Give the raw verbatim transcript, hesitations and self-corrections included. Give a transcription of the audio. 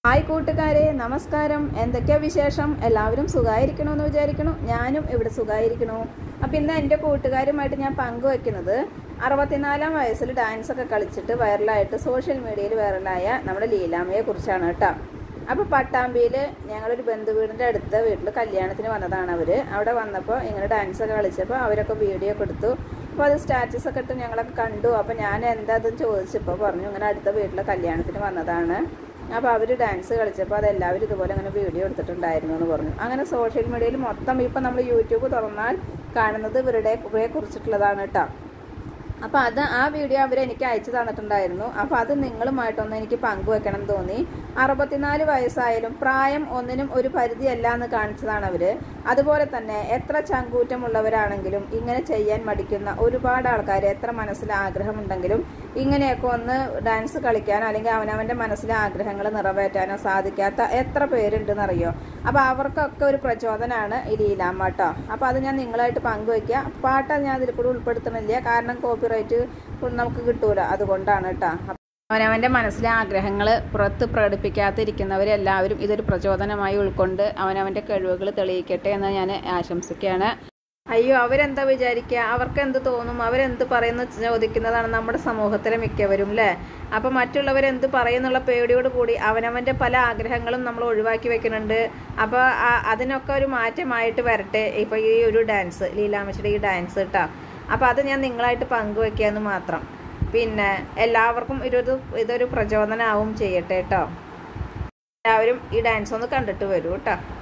Hi കൂട്ടുകാരെ, നമസ്കാരം. എന്തൊക്കെയാ വിശേഷം? എല്ലാവരും സുഖമായിരിക്കണമെന്ന് വിചാരിക്കണു. ഞാനും ഇവിടെ സുഖമായിരിക്കണു. അപ്പം ഇന്ന് എൻ്റെ കൂട്ടുകാരുമായിട്ട് ഞാൻ പങ്കുവെക്കുന്നത് അറുപത്തിനാലാം വയസ്സിൽ ഡാൻസൊക്കെ കളിച്ചിട്ട് വൈറലായിട്ട് സോഷ്യൽ മീഡിയയിൽ വൈറലായ നമ്മുടെ ലീലാമ്മയെ കുറിച്ചാണ് കേട്ടോ. അപ്പോൾ പട്ടാമ്പിയിൽ ഞങ്ങളൊരു ബന്ധുവീടിൻ്റെ അടുത്ത വീട്ടിൽ കല്യാണത്തിന് വന്നതാണ് അവർ. അവിടെ വന്നപ്പോൾ ഇങ്ങനെ ഡാൻസൊക്കെ കളിച്ചപ്പോൾ അവരൊക്കെ വീഡിയോ ഒക്കെ എടുത്തു. അപ്പോൾ അത് സ്റ്റാറ്റസൊക്കെ ഇട്ട് ഞങ്ങളൊക്കെ കണ്ടു. അപ്പോൾ ഞാൻ എന്താ അതെന്ന് ചോദിച്ചപ്പോൾ പറഞ്ഞു ഇങ്ങനെ അടുത്ത വീട്ടിലെ കല്യാണത്തിന് വന്നതാണ്. അപ്പോൾ അവർ ഡാൻസ് കളിച്ചപ്പോൾ അതെല്ലാവരും ഇതുപോലെ അങ്ങനെ വീഡിയോ എടുത്തിട്ടുണ്ടായിരുന്നു എന്ന് പറഞ്ഞു. അങ്ങനെ സോഷ്യൽ മീഡിയയിൽ മൊത്തം ഇപ്പം നമ്മൾ യൂട്യൂബ് തുറന്നാൽ കാണുന്നത് ഇവരുടെ ഇവരെ കുറിച്ചിട്ടുള്ളതാണ് കേട്ടോ. അപ്പോൾ അത് ആ വീഡിയോ അവർ എനിക്ക് അയച്ചു തന്നിട്ടുണ്ടായിരുന്നു. അപ്പോൾ അത് നിങ്ങളുമായിട്ടൊന്ന് എനിക്ക് പങ്കുവെക്കണം തോന്നി. അറുപത്തിനാല് വയസ്സായാലും പ്രായം ഒന്നിനും ഒരു പരിധിയല്ല എന്ന് കാണിച്ചതാണ് അവർ. അതുപോലെ തന്നെ എത്ര ചങ്കൂറ്റമുള്ളവരാണെങ്കിലും ഇങ്ങനെ ചെയ്യാൻ മടിക്കുന്ന ഒരുപാട് ആൾക്കാർ, എത്ര മനസ്സിൽ ആഗ്രഹമുണ്ടെങ്കിലും ഇങ്ങനെയൊക്കെ ഒന്ന് ഡാൻസ് കളിക്കാനോ അല്ലെങ്കിൽ അവനവൻ്റെ മനസ്സിലെ ആഗ്രഹങ്ങൾ നിറവേറ്റാനോ സാധിക്കാത്ത എത്ര പേരുണ്ടെന്നറിയോ. അപ്പോൾ അവർക്കൊക്കെ ഒരു പ്രചോദനമാണ് ഈ ലീലാമ്മ കേട്ടോ. അപ്പോൾ അത് ഞാൻ നിങ്ങളായിട്ട് പങ്കുവയ്ക്കുക. പാട്ട് ഞാൻ അതിൽ കൂടെ ഉൾപ്പെടുത്തണില്ല, കാരണം കോപ്പിറൈറ്റ് നമുക്ക് കിട്ടൂല, അതുകൊണ്ടാണ് കേട്ടോ. അവനവൻ്റെ മനസ്സിലെ ആഗ്രഹങ്ങൾ പുറത്ത് പ്രകടിപ്പിക്കാതിരിക്കുന്നവരെല്ലാവരും ഇതൊരു പ്രചോദനമായി ഉൾക്കൊണ്ട് അവനവൻ്റെ കഴിവുകൾ തെളിയിക്കട്ടെ എന്ന് ഞാൻ ആശംസിക്കുകയാണ്. അയ്യോ, അവരെന്താ വിചാരിക്കുക, അവർക്ക് എന്ത് തോന്നും, അവരെന്ത് പറയുന്നു ചോദിക്കുന്നതാണ് നമ്മുടെ സമൂഹത്തിലെ മിക്കവരും അല്ലേ. അപ്പം മറ്റുള്ളവരെന്ത് പറയുന്നുള്ള പേടിയോട് കൂടി അവനവൻ്റെ പല ആഗ്രഹങ്ങളും നമ്മൾ ഒഴിവാക്കി വെക്കുന്നുണ്ട്. അപ്പോൾ അതിനൊക്കെ ഒരു മാറ്റമായിട്ട് വരട്ടെ ഇപ്പോൾ ഈ ഒരു ഡാൻസ്, ലീലാമ്മച്ചിയുടെ ഈ ഡാൻസ് കേട്ടോ. അപ്പോൾ അത് ഞാൻ നിങ്ങളായിട്ട് പങ്കുവെക്കുക എന്ന് മാത്രം. പിന്നെ എല്ലാവർക്കും ഇതൊരു ഇതൊരു പ്രചോദനമാവും ചെയ്യട്ടെ കേട്ടോ. എല്ലാവരും ഈ ഡാൻസ് ഒന്ന് കണ്ടിട്ട് വരൂ കേട്ടോ.